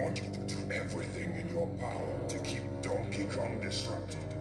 want you to do everything in your power to keep Donkey Kong disrupted.